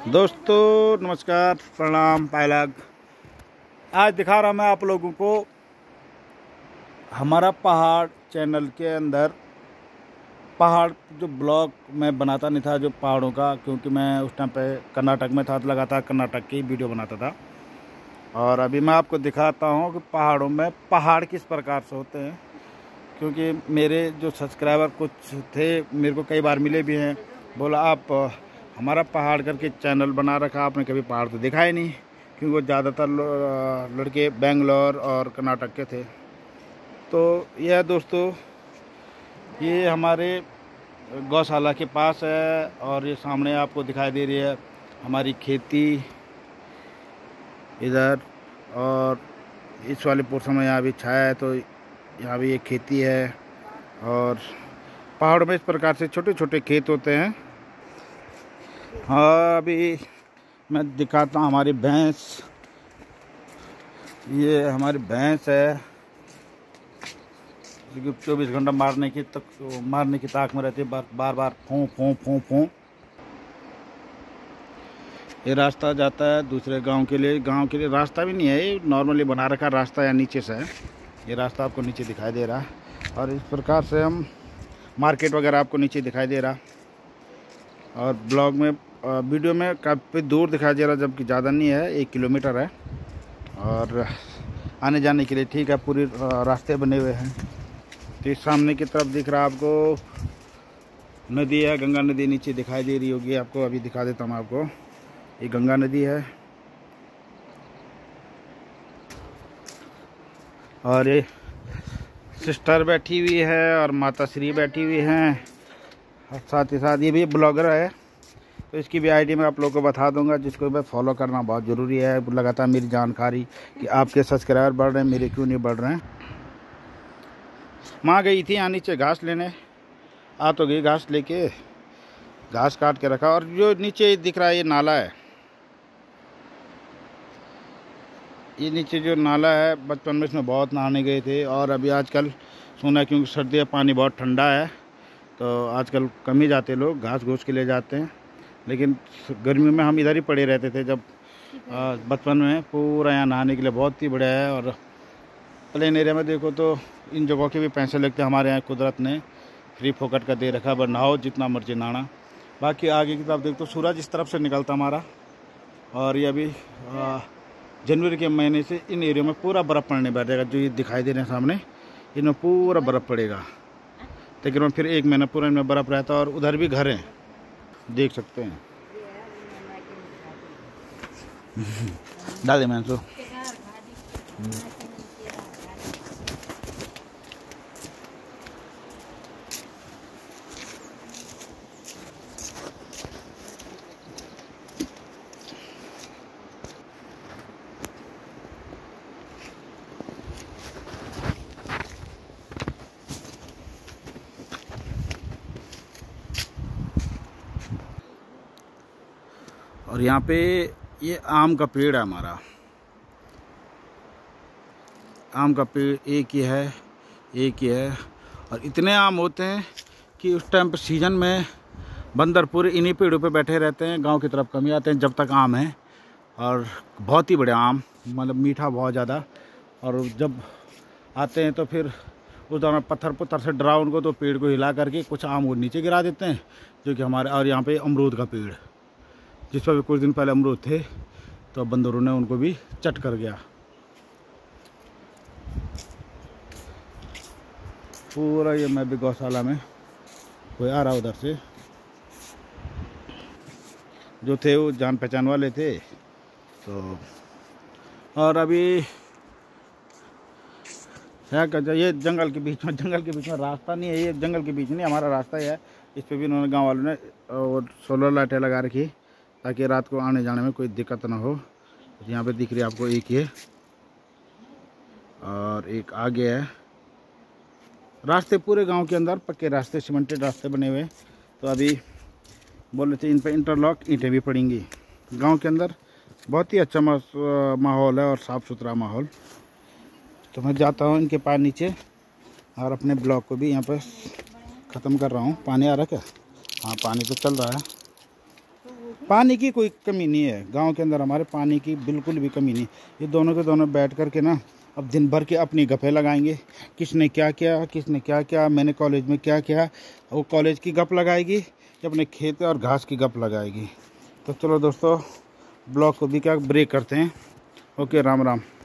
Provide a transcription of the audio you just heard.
दोस्तों नमस्कार, प्रणाम, पायलग। आज दिखा रहा मैं आप लोगों को हमारा पहाड़ चैनल के अंदर पहाड़ जो ब्लॉग मैं बनाता नहीं था, जो पहाड़ों का, क्योंकि मैं उस टाइम पे कर्नाटक में था, तो लगातार कर्नाटक की वीडियो बनाता था। और अभी मैं आपको दिखाता हूँ कि पहाड़ों में पहाड़ किस प्रकार से होते हैं, क्योंकि मेरे जो सब्सक्राइबर कुछ थे, मेरे को कई बार मिले भी हैं, बोला आप हमारा पहाड़ करके चैनल बना रखा, आपने कभी पहाड़ तो दिखाए नहीं, क्योंकि वो ज़्यादातर लड़के बेंगलोर और कर्नाटक के थे। तो यह दोस्तों, ये हमारे गौशाला के पास है, और ये सामने आपको दिखाई दे रही है हमारी खेती इधर, और इस वाले पोर्शन में यहाँ भी छाया है, तो यहाँ भी एक खेती है। और पहाड़ में इस प्रकार से छोटे छोटे खेत होते हैं। हाँ, अभी मैं दिखाता हूँ हमारी भैंस। ये हमारी भैंस है, क्योंकि 24 घंटा मारने की ताक में रहती है, बार बार फूं फूं फूं फूं। ये रास्ता जाता है दूसरे गांव के लिए। रास्ता भी नहीं है, ये नॉर्मली बना रखा रास्ता, या नीचे से है। ये रास्ता आपको नीचे दिखाई दे रहा है, और इस प्रकार से हम मार्केट वगैरह आपको नीचे दिखाई दे रहा। और ब्लॉग में वीडियो में काफ़ी दूर दिखाई दे रहा, जबकि ज़्यादा नहीं है, 1 किलोमीटर है, और आने जाने के लिए ठीक है, पूरी रास्ते बने हुए हैं। तो इस सामने की तरफ दिख रहा आपको नदी है, गंगा नदी नीचे दिखाई दे रही होगी आपको। अभी दिखा देता हूँ आपको, ये गंगा नदी है, और ये सिस्टर बैठी हुई है और माता श्री बैठी हुई हैं, और साथ ही साथ ये भी ब्लॉगर है, तो इसकी भी आईडी मैं आप लोगों को बता दूंगा, जिसको मैं फॉलो करना बहुत ज़रूरी है। लगातार मेरी जानकारी कि आपके सब्सक्राइबर बढ़ रहे हैं, मेरे क्यों नहीं बढ़ रहे हैं। माँ गई थी यहाँ नीचे घास लेने, आ तो गई घास लेके, घास काट के रखा। और जो नीचे दिख रहा है ये नाला है, ये नीचे जो नाला है, बचपन में इसमें बहुत नहाने गए थे। और अभी आजकल सुना, क्योंकि सर्दी है, पानी बहुत ठंडा है, तो आजकल कम ही जाते लोग, घास घूस के लिए जाते हैं। लेकिन गर्मी में हम इधर ही पड़े रहते थे जब बचपन में। पूरा यहाँ नहाने के लिए बहुत ही बढ़िया है। और प्लेन एरिया में देखो तो इन जगहों के भी पैसे लगते हैं, हमारे यहाँ कुदरत ने फ्री फोकट का दे रखा, बस नहाओ जितना मर्जी नहाना। बाकी आगे की तरफ देखो तो सूरज इस तरफ से निकलता हमारा, और ये अभी जनवरी के महीने से इन एरिया में पूरा बर्फ़ पड़ने बैठेगा। जो ये दिखाई दे रहे हैं सामने, इनमें पूरा बर्फ़ पड़ेगा। तकरीबन फिर 1 महीना पूरा इनमें बर्फ़ रहता है। और उधर भी घर हैं, देख सकते हैं। डाल दे मैंने तो। और यहाँ पे ये आम का पेड़ है हमारा। आम का पेड़ एक ही है, और इतने आम होते हैं कि उस टाइम पे सीजन में बंदर पूरे इन्हीं पेड़ों पे बैठे रहते हैं। गांव की तरफ कम ही आते हैं जब तक आम है, और बहुत ही बड़े आम, मतलब मीठा बहुत ज़्यादा। और जब आते हैं तो फिर उस दौरान पत्थर से डरा उनको, तो पेड़ को हिला करके कुछ आम वो नीचे गिरा देते हैं, जो कि हमारे। और यहाँ पे अमरूद का पेड़, जिस पर भी कुछ दिन पहले अमरूद थे, तो बंदरों ने उनको भी चट कर गया। पूरा ये मैं भी गौशाला में, कोई आ रहा उधर से, जो थे वो जान पहचान वाले थे। तो और अभी क्या कहते हैं, ये जंगल के बीच में रास्ता नहीं है, ये जंगल के बीच नहीं, हमारा रास्ता ही है। इस पर भी उन्होंने गांव वालों ने और सोलर लाइटें लगा रखी, ताकि रात को आने जाने में कोई दिक्कत ना हो। यहाँ पे दिख रही है आपको, एक ये और एक आगे है। रास्ते पूरे गांव के अंदर पक्के रास्ते, सीमेंटेड रास्ते बने हुए। तो अभी बोल रहे थे इन पे इंटरलॉक ईंटें भी पड़ेंगी। गांव के अंदर बहुत ही अच्छा माहौल है, और साफ़ सुथरा माहौल। तो मैं जाता हूँ इनके पास नीचे, और अपने ब्लॉग को भी यहाँ पर ख़त्म कर रहा हूँ। पानी आ रहा है क्या? हाँ, पानी तो चल रहा है। पानी की कोई कमी नहीं है गांव के अंदर, हमारे पानी की बिल्कुल भी कमी नहीं। ये दोनों के दोनों बैठ कर के ना अब दिन भर के अपनी गप्पें लगाएंगे, किसने क्या किया, किसने क्या किया, मैंने कॉलेज में क्या किया। वो कॉलेज की गप लगाएगी, अपने खेत और घास की गप लगाएगी। तो चलो दोस्तों, ब्लॉग को भी क्या ब्रेक करते हैं। ओके, राम राम।